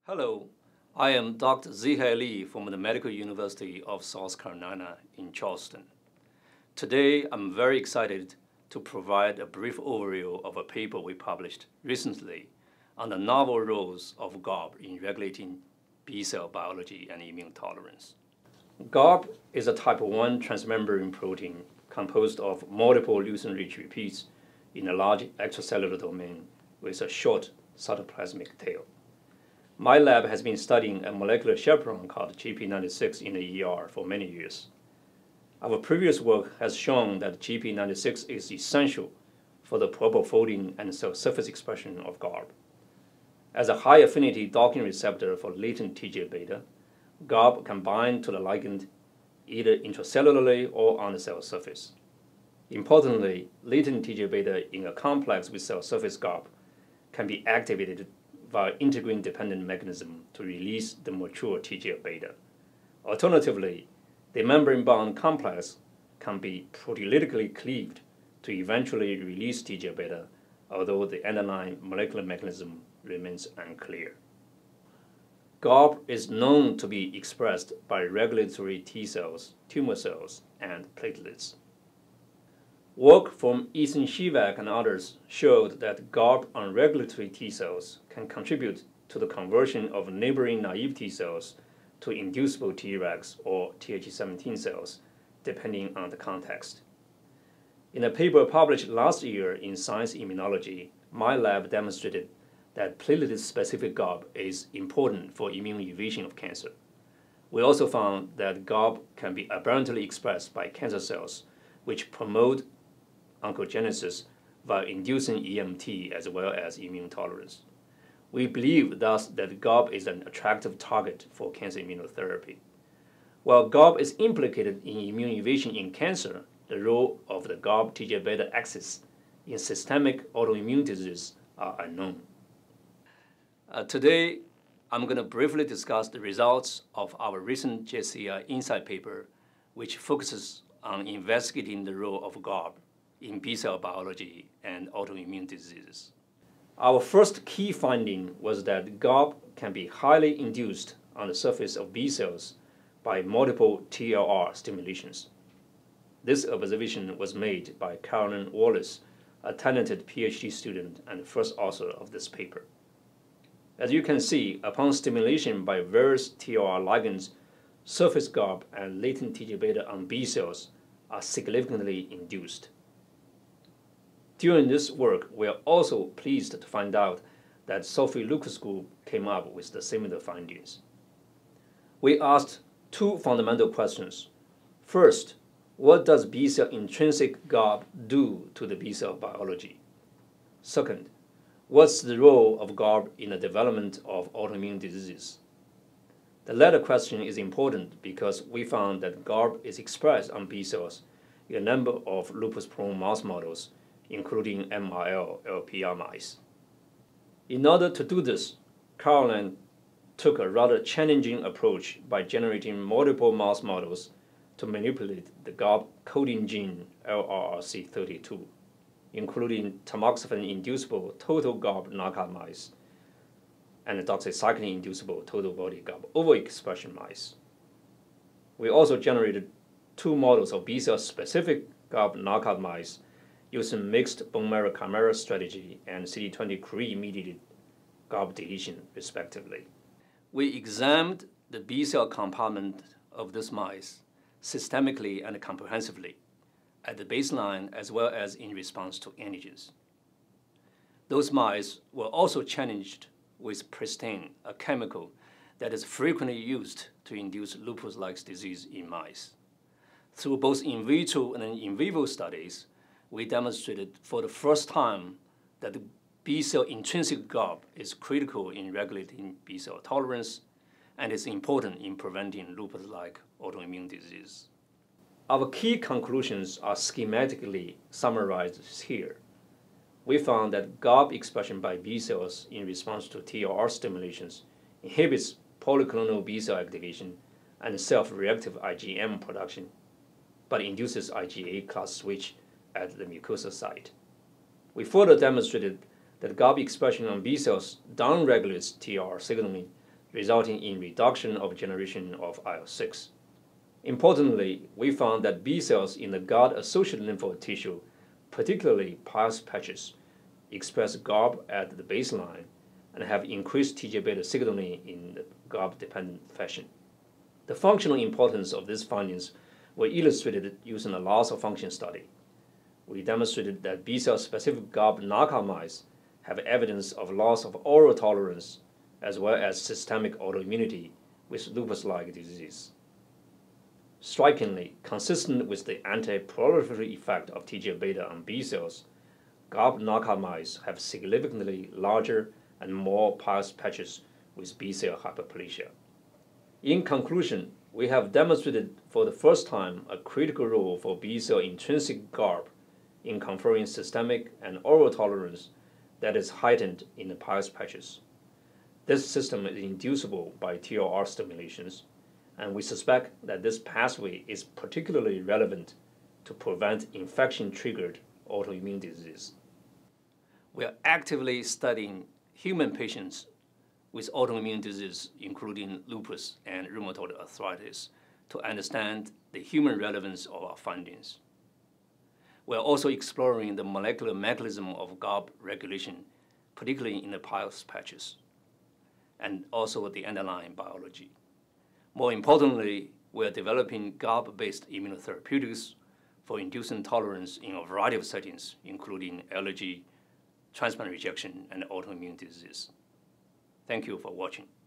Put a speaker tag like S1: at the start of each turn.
S1: Hello, I am Dr. Zihai Li from the Medical University of South Carolina in Charleston. Today, I'm very excited to provide a brief overview of a paper we published recently on the novel roles of GARP in regulating B-cell biology and immune tolerance. GARP is a type 1 transmembrane protein composed of multiple leucine-rich repeats in a large extracellular domain with a short cytoplasmic tail. My lab has been studying a molecular chaperone called GP96 in the ER for many years. Our previous work has shown that GP96 is essential for the proper folding and cell surface expression of GARP. As a high-affinity docking receptor for latent TGF-beta, GARP can bind to the ligand either intracellularly or on the cell surface. Importantly, latent TGF-beta in a complex with cell surface GARP can be activated via integrin-dependent mechanism to release the mature TGF-beta. Alternatively, the membrane-bound complex can be proteolytically cleaved to eventually release TGF-beta, although the underlying molecular mechanism remains unclear. GARP is known to be expressed by regulatory T cells, tumor cells, and platelets. Work from Ethan Shivak and others showed that GARP on regulatory T cells can contribute to the conversion of neighboring naive T cells to inducible Tregs or Th17 cells, depending on the context. In a paper published last year in Science Immunology, my lab demonstrated that platelet-specific GARP is important for immune evasion of cancer. We also found that GARP can be aberrantly expressed by cancer cells, which promote oncogenesis via inducing EMT as well as immune tolerance. We believe thus that GARP is an attractive target for cancer immunotherapy. While GARP is implicated in immune evasion in cancer, the role of the GARP-TGF-beta axis in systemic autoimmune diseases are unknown. Today, I'm going to briefly discuss the results of our recent JCI Insight paper, which focuses on investigating the role of GARP in B-cell biology and autoimmune diseases. Our first key finding was that GARP can be highly induced on the surface of B cells by multiple TLR stimulations. This observation was made by Carolyn Wallace, a talented PhD student and first author of this paper. As you can see, upon stimulation by various TLR ligands, surface GARP and latent TGF-beta on B cells are significantly induced. During this work, we are also pleased to find out that Sophie Lucas' group came up with the similar findings. We asked two fundamental questions. First, what does B-cell intrinsic GARP do to the B-cell biology? Second, what's the role of GARP in the development of autoimmune diseases? The latter question is important because we found that GARP is expressed on B cells in a number of lupus-prone mouse models, including MRL, LPR mice. In order to do this, Caroline took a rather challenging approach by generating multiple mouse models to manipulate the GARP coding gene LRRC32, including tamoxifen-inducible total GARP knockout mice and doxycycline-inducible total body GARP overexpression mice. We also generated two models of B-cell-specific GARP knockout mice using mixed bone marrow chimera strategy and CD20 CRE-mediated GARP deletion, respectively. We examined the B-cell compartment of these mice systemically and comprehensively at the baseline as well as in response to antigens. Those mice were also challenged with pristine, a chemical that is frequently used to induce lupus-like disease in mice. Through both in vitro and in vivo studies, we demonstrated for the first time that the B-cell intrinsic GARP is critical in regulating B-cell tolerance and is important in preventing lupus-like autoimmune disease. Our key conclusions are schematically summarized here. We found that GARP expression by B cells in response to TLR stimulations inhibits polyclonal B-cell activation and self-reactive IgM production, but induces IgA class switch at the mucosa site. We further demonstrated that GARP expression on B cells downregulates TLR signaling resulting in reduction of generation of IL-6. Importantly, we found that B cells in the GARP-associated lymphoid tissue, particularly Peyer's patches, express GARP at the baseline and have increased TGF-beta signaling in the GARP-dependent fashion. The functional importance of these findings were illustrated using a loss-of-function study. We demonstrated that B-cell-specific GARP knockout mice have evidence of loss of oral tolerance as well as systemic autoimmunity with lupus-like disease. Strikingly, consistent with the anti-proliferatory effect of TGF-beta on B cells, GARP knockout mice have significantly larger and more Peyer's patches with B-cell hyperplasia. In conclusion, we have demonstrated for the first time a critical role for B-cell intrinsic GARP in conferring systemic and oral tolerance that is heightened in the Peyer's patches. This system is inducible by TLR stimulations, and we suspect that this pathway is particularly relevant to prevent infection-triggered autoimmune disease. We are actively studying human patients with autoimmune disease, including lupus and rheumatoid arthritis, to understand the human relevance of our findings. We are also exploring the molecular mechanism of GARP regulation, particularly in the Peyer's patches, and also the underlying biology. More importantly, we are developing GARP-based immunotherapeutics for inducing tolerance in a variety of settings, including allergy, transplant rejection, and autoimmune disease. Thank you for watching.